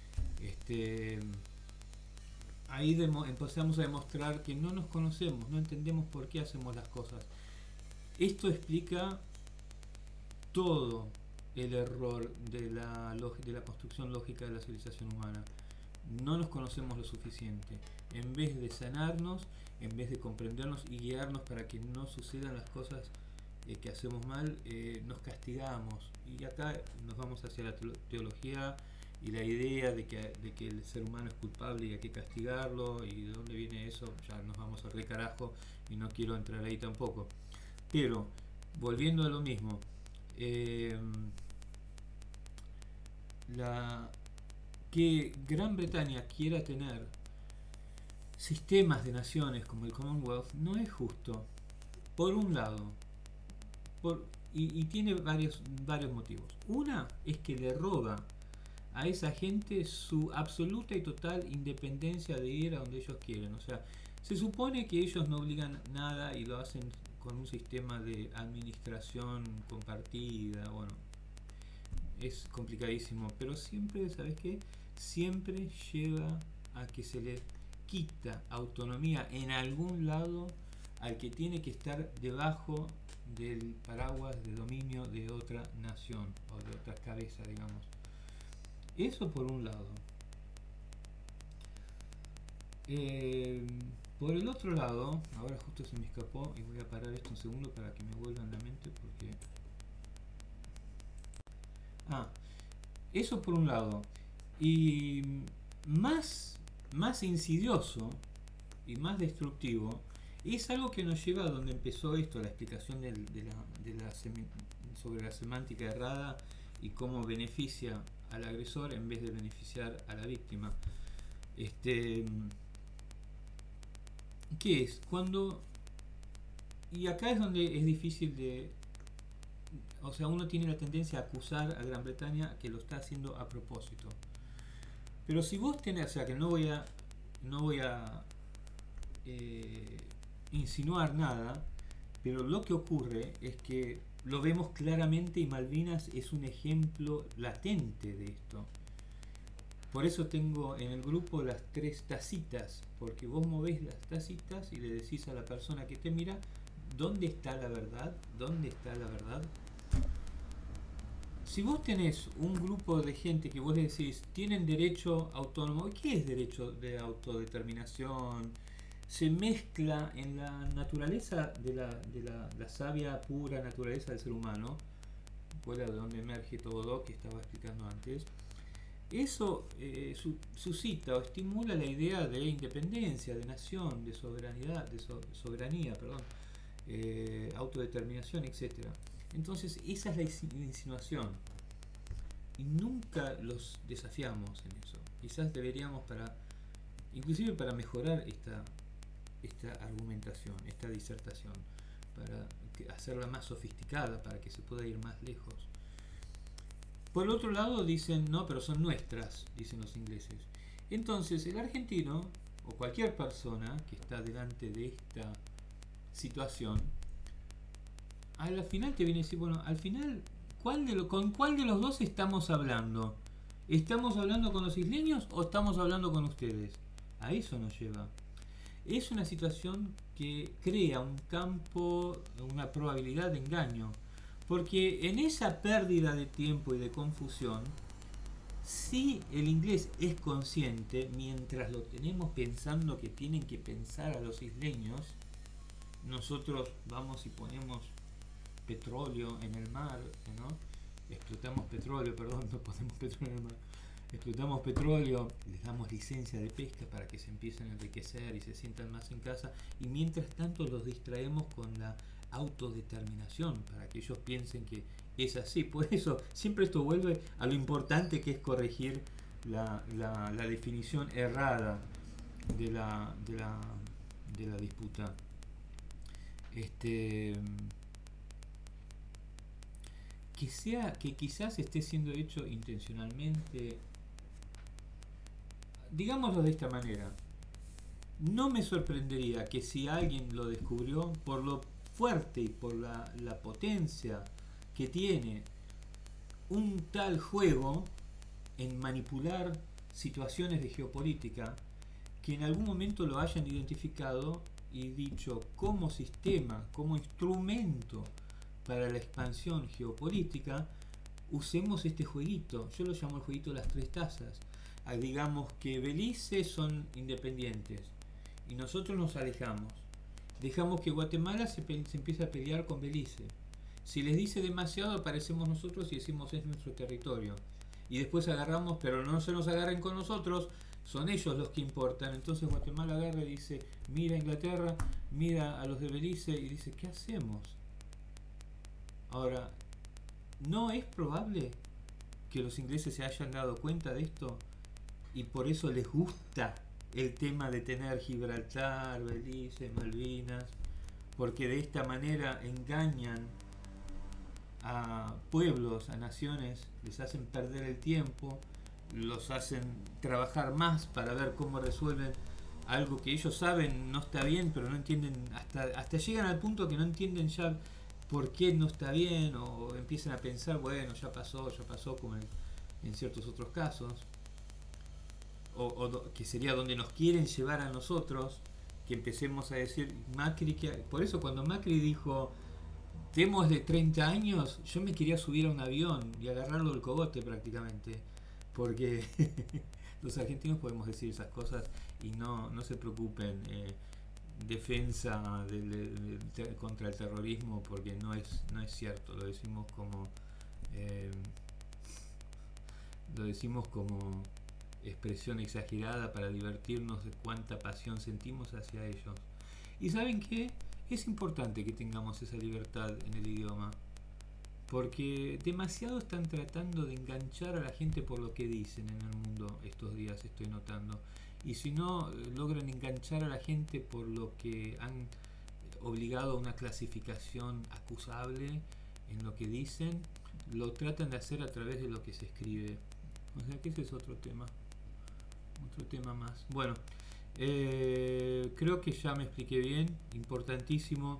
[SPEAKER 1] Ahí empezamos a demostrar que no nos conocemos, no entendemos por qué hacemos las cosas. Esto explica todo el error de la construcción lógica de la civilización humana. No nos conocemos lo suficiente. En vez de sanarnos, en vez de comprendernos y guiarnos para que no sucedan las cosas que hacemos mal, nos castigamos. Y acá nos vamos hacia la teología y la idea de que el ser humano es culpable y hay que castigarlo, y de dónde viene eso, ya nos vamos al recarajo y no quiero entrar ahí tampoco. Pero, volviendo a lo mismo, que Gran Bretaña quiera tener sistemas de naciones como el Commonwealth no es justo, por un lado, y tiene varios motivos. Una es que le roba a esa gente su absoluta y total independencia de ir a donde ellos quieren. O sea, se supone que ellos no obligan nada y lo hacen con un sistema de administración compartida. Bueno, es complicadísimo, pero siempre, ¿sabes qué? Siempre lleva a que se le quita autonomía en algún lado al que tiene que estar debajo del paraguas de dominio de otra nación o de otra cabeza, digamos. Eso por un lado. Por el otro lado, ahora justo se me escapó y voy a parar esto un segundo para que me vuelva en la mente porque... eso por un lado. Y más insidioso y más destructivo es algo que nos lleva a donde empezó esto, la explicación sobre la semántica errada y cómo beneficia al agresor en vez de beneficiar a la víctima. ¿Qué es? Cuando... Y acá es donde es difícil de... O sea, uno tiene la tendencia a acusar a Gran Bretaña que lo está haciendo a propósito. Pero si vos tenés... O sea, que no voy a insinuar nada, pero lo que ocurre es que lo vemos claramente y Malvinas es un ejemplo latente de esto. Por eso tengo en el grupo las 3 tacitas, porque vos movés las tacitas y le decís a la persona que te mira, ¿dónde está la verdad? ¿Dónde está la verdad? Si vos tenés un grupo de gente que vos le decís, tienen derecho autónomo, ¿qué es derecho de autodeterminación? Se mezcla en la naturaleza de la sabia, pura naturaleza del ser humano, fuera de donde emerge todo lo que estaba explicando antes. Eso suscita o estimula la idea de independencia, de nación, de soberanidad, soberanía, autodeterminación, etc. Entonces esa es la insinuación y nunca los desafiamos en eso. Quizás deberíamos, inclusive para mejorar esta argumentación, esta disertación, para hacerla más sofisticada para que se pueda ir más lejos. Por el otro lado dicen, no, pero son nuestras, dicen los ingleses. Entonces el argentino o cualquier persona que está delante de esta situación, a la final te viene a decir, bueno, al final, ¿con cuál de los dos estamos hablando? ¿Estamos hablando con los isleños o estamos hablando con ustedes? A eso nos lleva. Es una situación que crea un campo, una probabilidad de engaño. Porque en esa pérdida de tiempo y de confusión, si el inglés es consciente, mientras lo tenemos pensando que tienen que pensar a los isleños, nosotros vamos y ponemos petróleo en el mar, ¿no? Explotamos petróleo, perdón, no ponemos petróleo en el mar. Explotamos petróleo, les damos licencia de pesca para que se empiecen a enriquecer y se sientan más en casa, y mientras tanto los distraemos con la autodeterminación para que ellos piensen que es así. Por eso siempre esto vuelve a lo importante que es corregir la definición errada de la disputa. Que quizás esté siendo hecho intencionalmente, digámoslo de esta manera. No me sorprendería que si alguien lo descubrió, por lo fuerte y por la potencia que tiene un tal juego en manipular situaciones de geopolítica, que en algún momento lo hayan identificado y dicho como sistema, como instrumento para la expansión geopolítica, usemos este jueguito. Yo lo llamo el jueguito de las tres tazas. Digamos que Belice son independientes y nosotros nos alejamos. Dejamos que Guatemala se empiece a pelear con Belice. Si les dice demasiado, aparecemos nosotros y decimos es nuestro territorio. Y después agarramos, pero no se nos agarren con nosotros, son ellos los que importan. Entonces Guatemala agarra y dice, mira a Inglaterra, mira a los de Belice y dice, ¿qué hacemos? Ahora, ¿no es probable que los ingleses se hayan dado cuenta de esto y por eso les gusta el tema de tener Gibraltar, Belice, Malvinas? Porque de esta manera engañan a pueblos, a naciones, les hacen perder el tiempo, los hacen trabajar más para ver cómo resuelven algo que ellos saben no está bien, pero no entienden, hasta llegan al punto que no entienden ya por qué no está bien, o empiezan a pensar, bueno, ya pasó, como en ciertos otros casos, o que sería donde nos quieren llevar a nosotros, que empecemos a decir, Macri, por eso cuando Macri dijo, démosle 30 años, yo me quería subir a un avión y agarrarlo del cogote prácticamente, porque los argentinos podemos decir esas cosas y no se preocupen. Defensa contra el terrorismo, porque no es cierto, lo decimos como expresión exagerada para divertirnos de cuánta pasión sentimos hacia ellos. Y ¿saben qué? Es importante que tengamos esa libertad en el idioma, porque demasiado están tratando de enganchar a la gente por lo que dicen en el mundo estos días, estoy notando. Y si no logran enganchar a la gente por lo que han obligado a una clasificación acusable en lo que dicen, lo tratan de hacer a través de lo que se escribe. O sea que ese es otro tema más. Bueno, creo que ya me expliqué bien. Importantísimo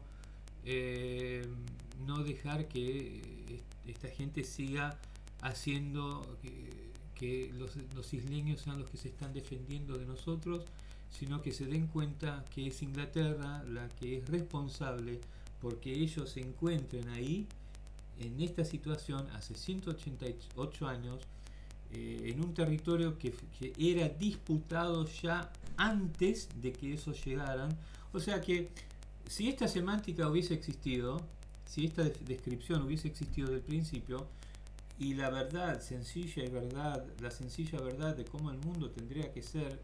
[SPEAKER 1] no dejar que esta gente siga haciendo que los isleños sean los que se están defendiendo de nosotros, sino que se den cuenta que es Inglaterra la que es responsable porque ellos se encuentren ahí en esta situación hace 188 años, en un territorio que era disputado ya antes de que esos llegaran. O sea que si esta semántica hubiese existido, si esta descripción hubiese existido del principio, y la verdad sencilla la sencilla verdad de cómo el mundo tendría que ser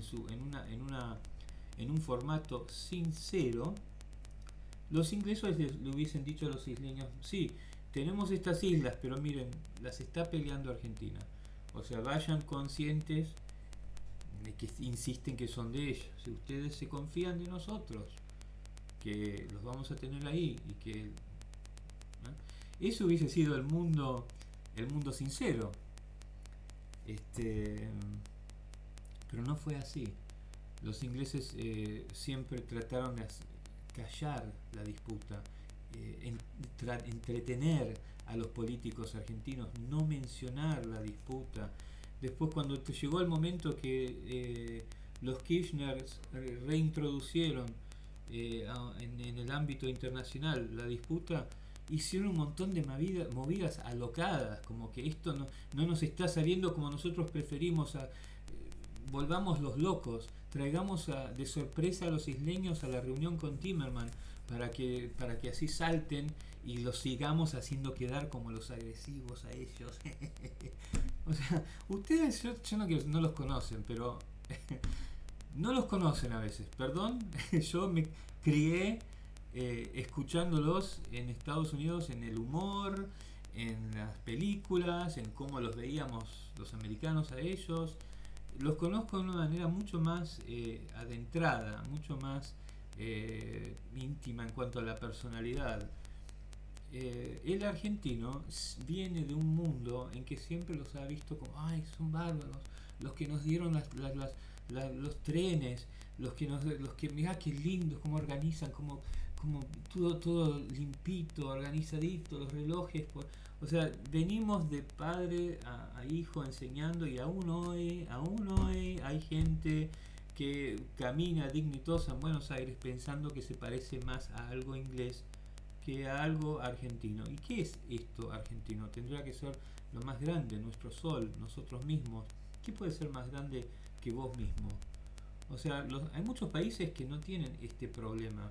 [SPEAKER 1] en un formato sincero, los ingleses le hubiesen dicho a los isleños, sí, tenemos estas islas, pero miren, las está peleando Argentina. O sea, vayan conscientes de que insisten que son de ellos. Si ustedes se confían de nosotros, que los vamos a tener ahí y que eso hubiese sido el mundo sincero, pero no fue así. Los ingleses siempre trataron de callar la disputa, entretener a los políticos argentinos, no mencionar la disputa. Después, cuando llegó el momento que los Kirchner reintroducieron en el ámbito internacional la disputa, hicieron un montón de movidas alocadas, como que esto no nos está saliendo como nosotros preferimos, volvamos los locos, traigamos de sorpresa a los isleños a la reunión con Timerman para que así salten y los sigamos haciendo quedar como los agresivos a ellos. O sea, ustedes, yo no los conocen, pero no los conocen a veces, perdón. Yo me crié escuchándolos en Estados Unidos, en el humor, en las películas, en cómo los veíamos los americanos a ellos. Los conozco de una manera mucho más adentrada, mucho más íntima en cuanto a la personalidad. El argentino viene de un mundo en que siempre los ha visto como, ay, son bárbaros, los que nos dieron los trenes, los que mirá qué lindos, cómo organizan, como todo limpito, organizadito, los relojes, o sea, venimos de padre a hijo enseñando, y aún hoy hay gente que camina dignitosa en Buenos Aires pensando que se parece más a algo inglés que a algo argentino. ¿Y qué es esto argentino? Tendría que ser lo más grande, nuestro sol, nosotros mismos. ¿Qué puede ser más grande que vos mismo? O sea, hay muchos países que no tienen este problema.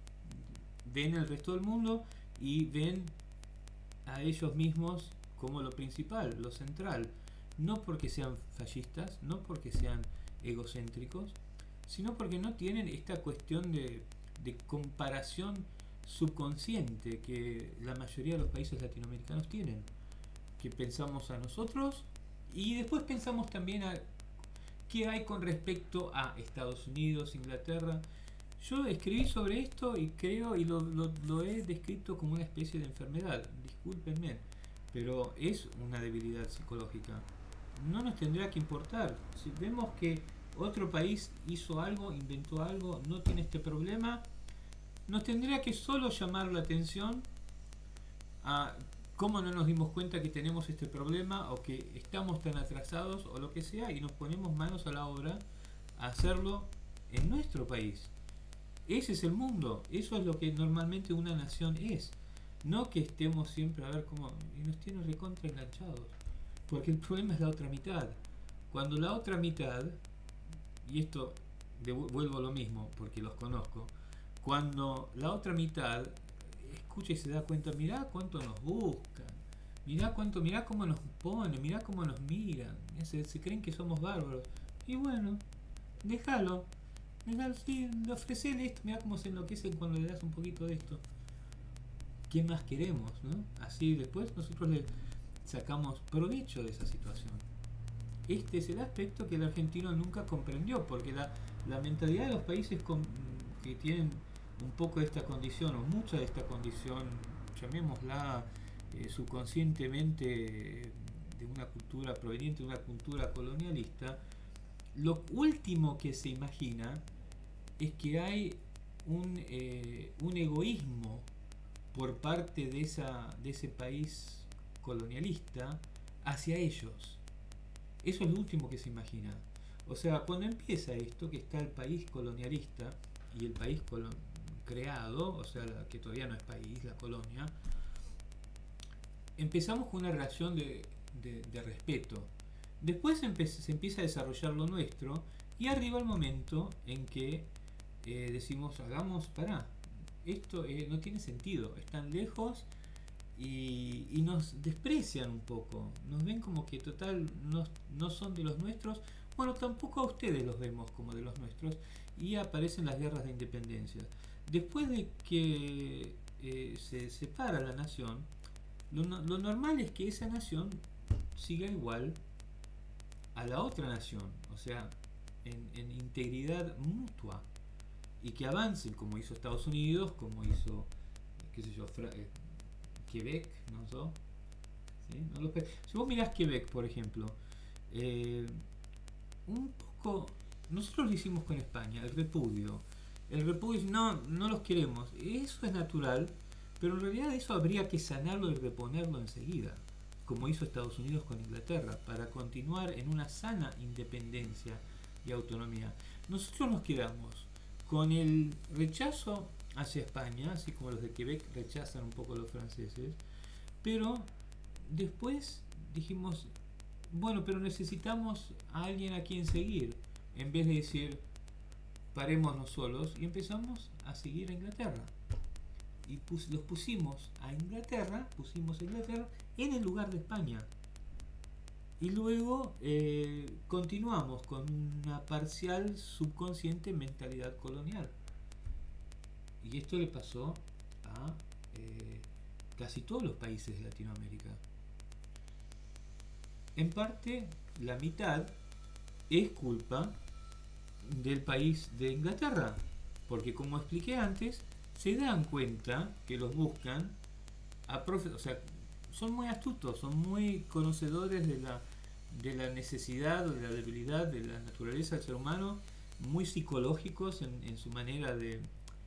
[SPEAKER 1] Ven al resto del mundo y ven a ellos mismos como lo principal, lo central. No porque sean fascistas, no porque sean egocéntricos, sino porque no tienen esta cuestión de comparación subconsciente que la mayoría de los países latinoamericanos tienen, que pensamos a nosotros y después pensamos también a qué hay con respecto a Estados Unidos, Inglaterra. Yo escribí sobre esto y creo, y lo he descrito como una especie de enfermedad, discúlpenme, pero es una debilidad psicológica. No nos tendría que importar. Si vemos que otro país hizo algo, inventó algo, no tiene este problema, nos tendría que solo llamar la atención a cómo no nos dimos cuenta que tenemos este problema o que estamos tan atrasados o lo que sea, y nos ponemos manos a la obra a hacerlo en nuestro país. Ese es el mundo, eso es lo que normalmente una nación es, no que estemos siempre a ver cómo, y nos tienen recontra enganchados, porque el problema es la otra mitad. Cuando la otra mitad, y esto vuelvo a lo mismo porque los conozco, cuando la otra mitad escucha y se da cuenta, mirá cuánto nos buscan, mirá cómo nos ponen, mirá cómo nos miran, se creen que somos bárbaros, y bueno, déjalo, sí, ofrecele esto, mirá cómo se enloquecen cuando le das un poquito de esto. ¿Qué más queremos, no? Así después nosotros le sacamos provecho de esa situación. Este es el aspecto que el argentino nunca comprendió, porque la mentalidad de los países que tienen un poco de esta condición, o mucha de esta condición, llamémosla subconscientemente, de una cultura proveniente de una cultura colonialista, lo último que se imagina es que hay un egoísmo por parte de ese país colonialista hacia ellos. Eso es lo último que se imagina. O sea, cuando empieza esto, que está el país colonialista y el país creado, o sea, que todavía no es país, la colonia, empezamos con una relación de respeto. Después se empieza a desarrollar lo nuestro, y arriba el momento en que decimos, esto no tiene sentido, están lejos y nos desprecian un poco, nos ven como que total no son de los nuestros. Bueno, tampoco a ustedes los vemos como de los nuestros, y aparecen las guerras de independencia. Después de que se separa la nación, lo normal es que esa nación siga igual a la otra nación, o sea, en integridad mutua. y que avancen como hizo Estados Unidos, como hizo, qué sé yo, Quebec, ¿no? ¿Sí? ¿No? Si vos mirás Quebec, por ejemplo, eh, un poco, nosotros lo hicimos con España, el repudio. El repudio es, no, no los queremos. Eso es natural, pero en realidad eso habría que sanarlo y reponerlo enseguida, como hizo Estados Unidos con Inglaterra, para continuar en una sana independencia y autonomía. Nosotros nos quedamos con el rechazo hacia España, así como los de Quebec rechazan un poco a los franceses, pero después dijimos, bueno, pero necesitamos a alguien a quien seguir, en vez de decir, parémonos solos, y empezamos a seguir a Inglaterra. Y los pusimos a Inglaterra, en el lugar de España. Y luego continuamos con una parcial subconsciente mentalidad colonial. Y esto le pasó a casi todos los países de Latinoamérica. En parte, la mitad es culpa del país de Inglaterra, porque como expliqué antes, se dan cuenta que los buscan o sea, son muy astutos, son muy conocedores de la necesidad o de la debilidad de la naturaleza del ser humano, muy psicológicos en su manera de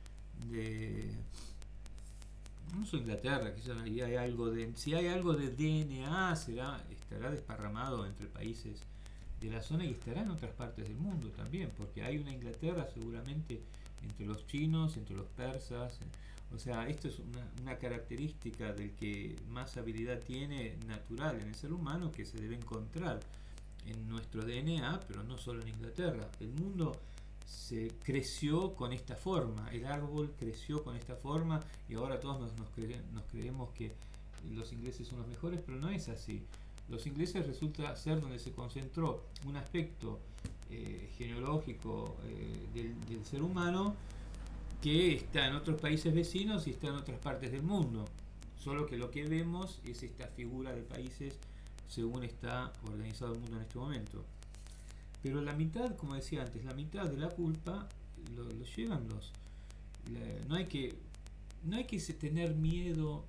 [SPEAKER 1] no solo Inglaterra, que ahí hay algo si hay algo de DNA estará desparramado entre países de la zona y estará en otras partes del mundo también, porque hay una Inglaterra seguramente entre los chinos, entre los persas. O sea, esto es una característica del que más habilidad tiene natural en el ser humano, que se debe encontrar en nuestro DNA, pero no solo en Inglaterra. El mundo se creció con esta forma, el árbol creció con esta forma, y ahora todos nos creemos que los ingleses son los mejores, pero no es así. Los ingleses resulta ser donde se concentró un aspecto genealógico del ser humano que está en otros países vecinos y está en otras partes del mundo. Solo que lo que vemos es esta figura de países según está organizado el mundo en este momento. Pero la mitad, como decía antes, la mitad de la culpa lo llevan no hay que tener miedo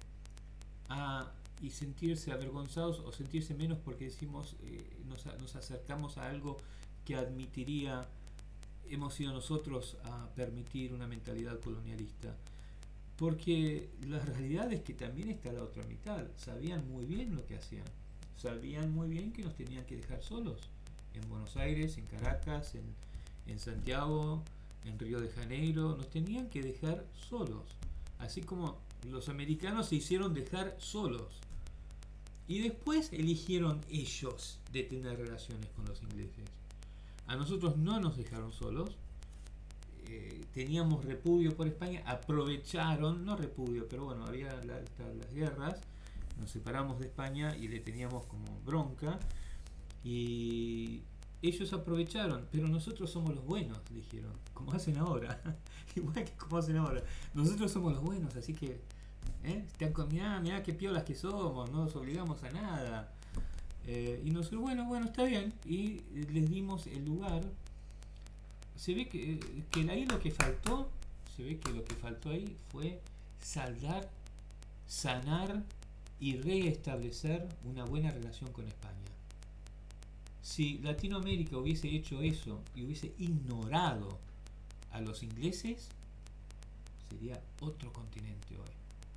[SPEAKER 1] y sentirse avergonzados o sentirse menos porque decimos nos acercamos a algo que admitiría hemos sido nosotros a permitir una mentalidad colonialista, porque la realidad es que también está la otra mitad. Sabían muy bien lo que hacían, sabían muy bien que nos tenían que dejar solos en Buenos Aires, en Caracas, en Santiago, en Río de Janeiro, nos tenían que dejar solos, así como los americanos se hicieron dejar solos y después eligieron ellos de tener relaciones con los ingleses. A nosotros no nos dejaron solos, teníamos repudio por España, aprovecharon, no repudio, pero bueno, había las guerras, nos separamos de España y le teníamos como bronca, y ellos aprovecharon, pero nosotros somos los buenos, dijeron, como hacen ahora, igual que como hacen ahora, nosotros somos los buenos, así que, están con, mirá qué piolas que somos, no nos obligamos a nada. Y nosotros, bueno, está bien, y les dimos el lugar. Se ve que ahí lo que faltó, ahí fue saldar, sanar y reestablecer una buena relación con España. Si Latinoamérica hubiese hecho eso y hubiese ignorado a los ingleses, sería otro continente hoy.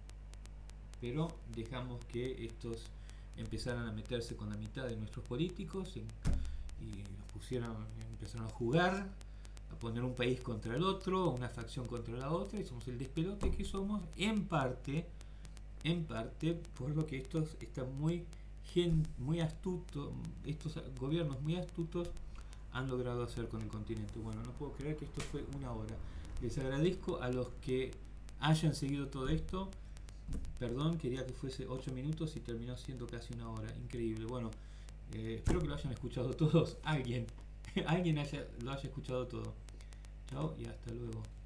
[SPEAKER 1] Pero dejamos que estos empezaron a meterse con la mitad de nuestros políticos y empezaron a jugar, a poner un país contra el otro, una facción contra la otra, y somos el despelote que somos, en parte por lo que estos están muy astutos, estos gobiernos muy astutos han logrado hacer con el continente. Bueno, no puedo creer que esto fue una hora. Les agradezco a los que hayan seguido todo esto. Perdón, quería que fuese 8 minutos y terminó siendo casi una hora. Increíble. Bueno, espero que lo hayan escuchado todos. Alguien lo haya escuchado todo. Chao y hasta luego.